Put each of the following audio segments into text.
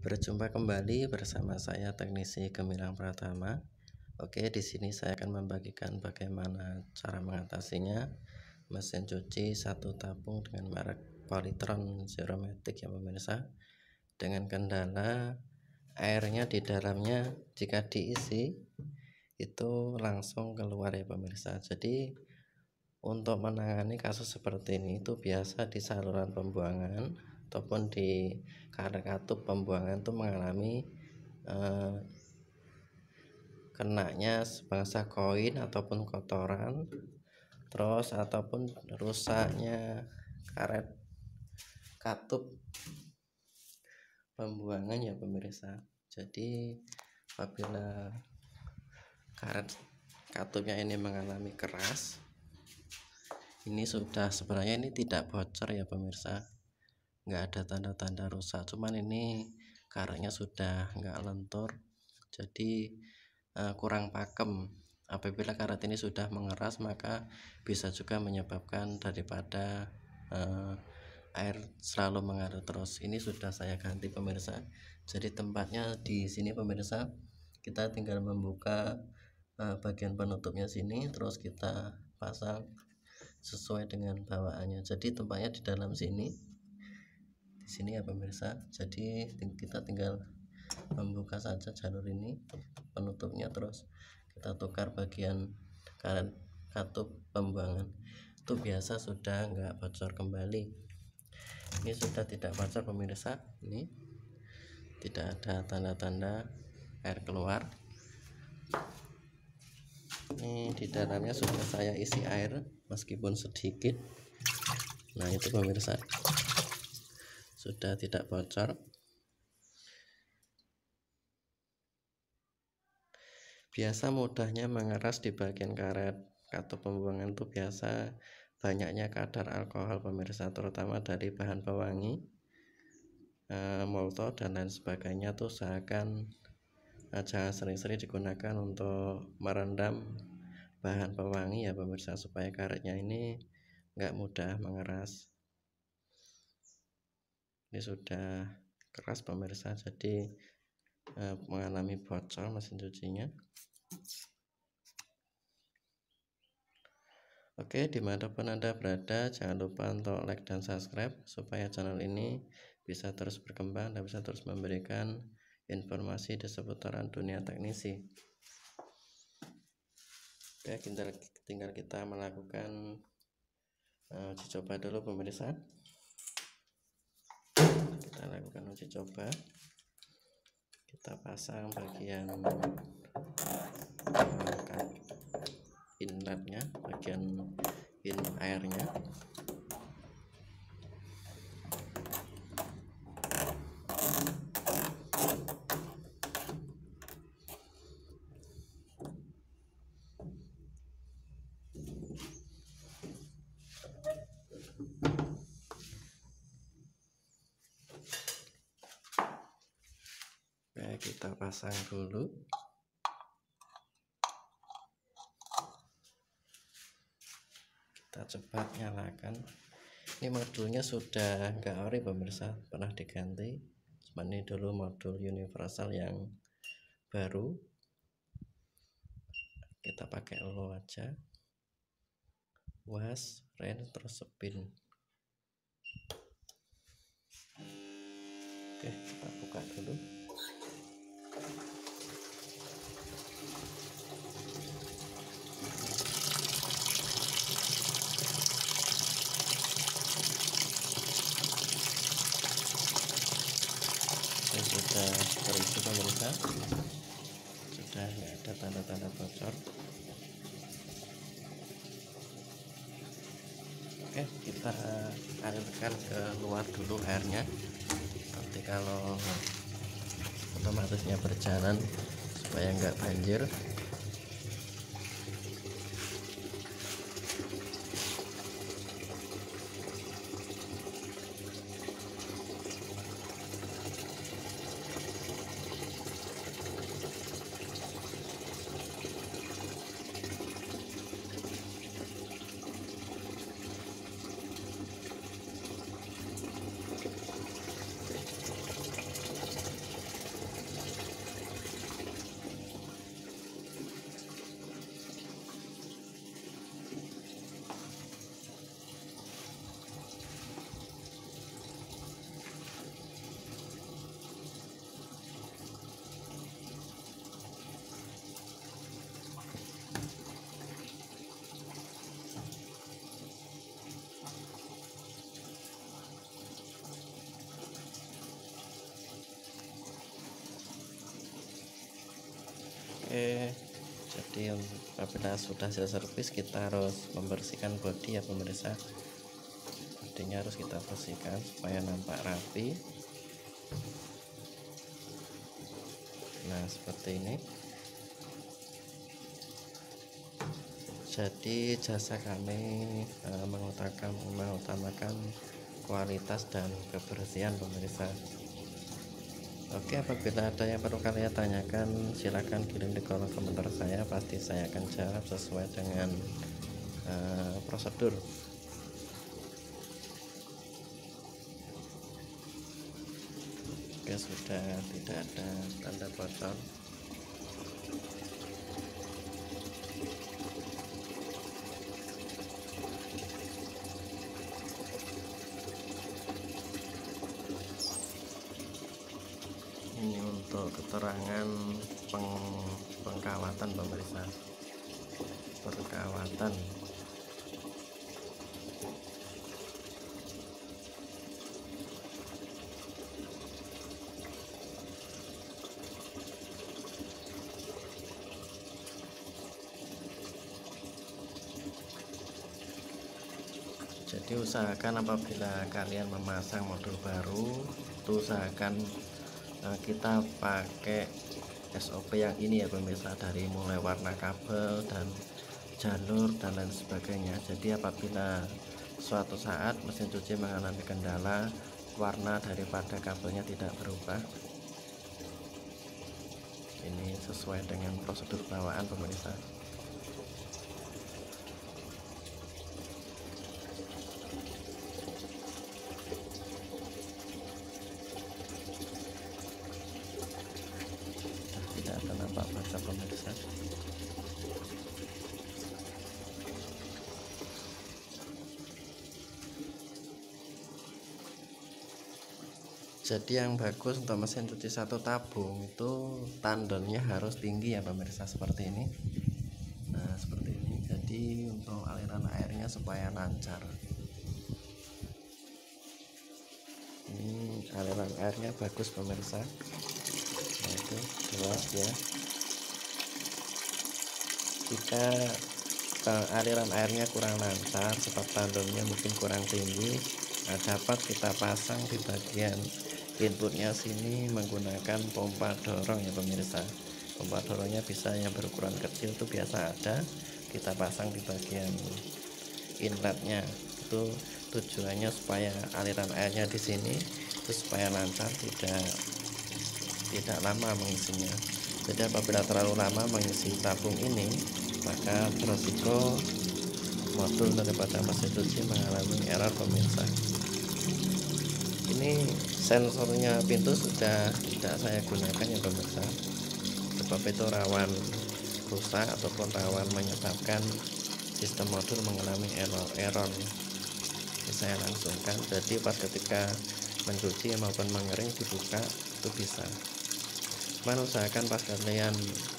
Berjumpa kembali bersama saya teknisi Gemilang Pratama. Oke, di sini saya akan membagikan bagaimana cara mengatasinya mesin cuci satu tabung dengan merek Polytron Zeromatic ya pemirsa. Dengan kendala airnya di dalamnya jika diisi itu langsung keluar ya pemirsa. Jadi untuk menangani kasus seperti ini itu biasa di saluran pembuangan ataupun di karet katup pembuangan itu mengalami kenanya sebangsa koin ataupun kotoran, terus ataupun rusaknya karet katup pembuangan ya pemirsa. Jadi apabila karet katupnya ini mengalami keras, ini sudah sebenarnya ini tidak bocor ya pemirsa, nggak ada tanda-tanda rusak, cuman ini karetnya sudah nggak lentur, jadi kurang pakem. Apabila karet ini sudah mengeras maka bisa juga menyebabkan daripada air selalu mengalir terus. Ini sudah saya ganti pemirsa, jadi tempatnya di sini pemirsa, kita tinggal membuka bagian penutupnya sini, terus kita pasang sesuai dengan bawaannya. Jadi tempatnya di dalam sini, di sini ya pemirsa. Jadi kita tinggal membuka saja jalur ini penutupnya, terus kita tukar bagian karet katup pembuangan. Itu biasa sudah nggak bocor kembali. Ini sudah tidak bocor pemirsa, ini tidak ada tanda-tanda air keluar. Ini di dalamnya sudah saya isi air meskipun sedikit. Nah itu pemirsa, sudah tidak bocor. Biasa mudahnya mengeras di bagian karet katup pembuangan itu biasa banyaknya kadar alkohol pemirsa, terutama dari bahan pewangi, molto dan lain sebagainya. Tuh usahakan jangan sering-sering digunakan untuk merendam bahan pewangi ya pemirsa, supaya karetnya ini nggak mudah mengeras. Ini sudah keras pemirsa, jadi mengalami bocor mesin cucinya. Oke, dimanapun Anda berada, jangan lupa untuk like dan subscribe supaya channel ini bisa terus berkembang dan bisa terus memberikan informasi di seputaran dunia teknisi. Oke, tinggal kita melakukan uji coba dulu pemirsa. Kita lakukan uji coba, kita pasang bagian inletnya, bagian in airnya. Kita pasang dulu. Kita cepat nyalakan. Ini modulnya sudah enggak ori pemirsa, pernah diganti. Cuman ini dulu modul universal yang baru. Kita pakai low aja. Was, ren, terus spin. Oke, kita buka dulu. Sudah terisi pemirsa, sudah nggak ada tanda-tanda bocor. Oke, kita alirkan ke luar dulu airnya, nanti kalau otomatisnya berjalan supaya nggak banjir. Oke, jadi apabila sudah selesai servis kita harus membersihkan bodi ya pemirsa. Bodinya harus kita bersihkan supaya nampak rapi. Nah seperti ini. Jadi jasa kami mengutamakan kualitas dan kebersihan pemirsa. Oke, apabila ada yang perlu kalian tanyakan silahkan kirim di kolom komentar saya, pasti saya akan jawab sesuai dengan prosedur. Oke, sudah tidak ada tanda bocor. Ini untuk keterangan pengkawatan pemirsa, perkawatan. Jadi usahakan apabila kalian memasang modul baru itu usahakan kita pakai SOP yang ini ya pemirsa, dari mulai warna kabel dan jalur dan lain sebagainya. Jadi apabila suatu saat mesin cuci mengalami kendala, warna daripada kabelnya tidak berubah, ini sesuai dengan prosedur bawaan pemirsa. Tidak ada nampak baca pemirsa. Jadi yang bagus untuk mesin cuci satu tabung itu tandonnya harus tinggi ya pemirsa, seperti ini. Nah seperti ini. Jadi untuk aliran airnya supaya lancar. Ini aliran airnya bagus pemirsa. Nah itu jelas ya. Jika aliran airnya kurang lancar sebab tandonnya mungkin kurang tinggi, nah dapat kita pasang di bagian inputnya sini menggunakan pompa dorong ya pemirsa. Pompa dorongnya bisa yang berukuran kecil itu biasa ada, kita pasang di bagian inletnya. Itu tujuannya supaya aliran airnya di sini itu supaya lancar, tidak lama mengisinya. Jadi apabila terlalu lama mengisi tabung ini, maka beresiko modul daripada mesin cuci mengalami error pemirsa. Ini sensornya pintu sudah tidak saya gunakan ya pemirsa, sebab itu rawan rusak ataupun rawan menyebabkan sistem modul mengalami error. Ini saya langsungkan, jadi pas ketika mencuci maupun mengering dibuka itu bisa. Cuman usahakan pas kalian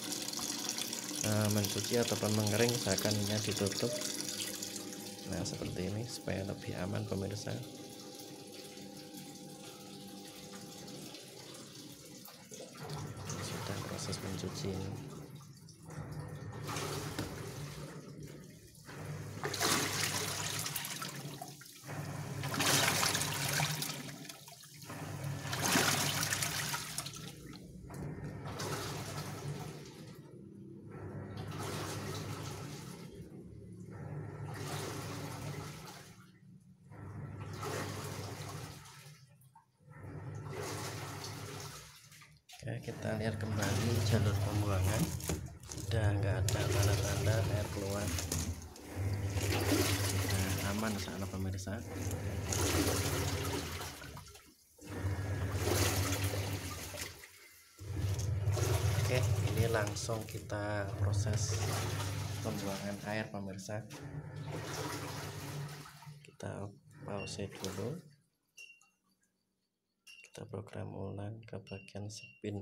mencuci ataupun mengering usahakan ini ditutup. Nah seperti ini supaya lebih aman pemirsa. Sudah proses mencuci ini. Oke, kita lihat kembali jalur pembuangan, sudah nggak ada tanda-tanda air keluar, sudah aman sana pemirsa. Oke, ini langsung kita proses pembuangan air pemirsa. Kita pause dulu, kita program ulang ke bagian spin.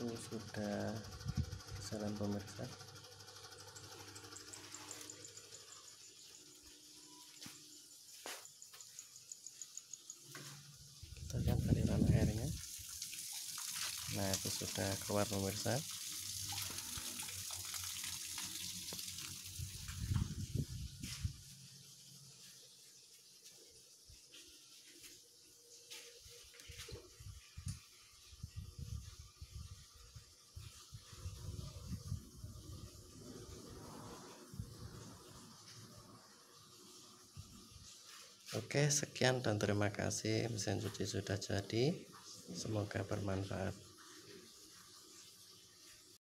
itu sudah jalan pemirsa. Kita lihat aliran airnya. Nah, itu sudah keluar pemirsa. Oke, sekian dan terima kasih. Mesin cuci sudah jadi. Semoga bermanfaat.